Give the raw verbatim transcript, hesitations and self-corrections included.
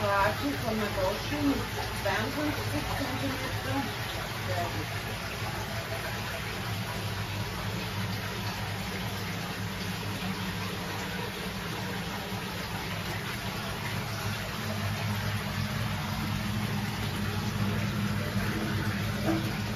Rate von Magoshi mit zweiundfünfzig Zentimeter. Sehr gut. Ja.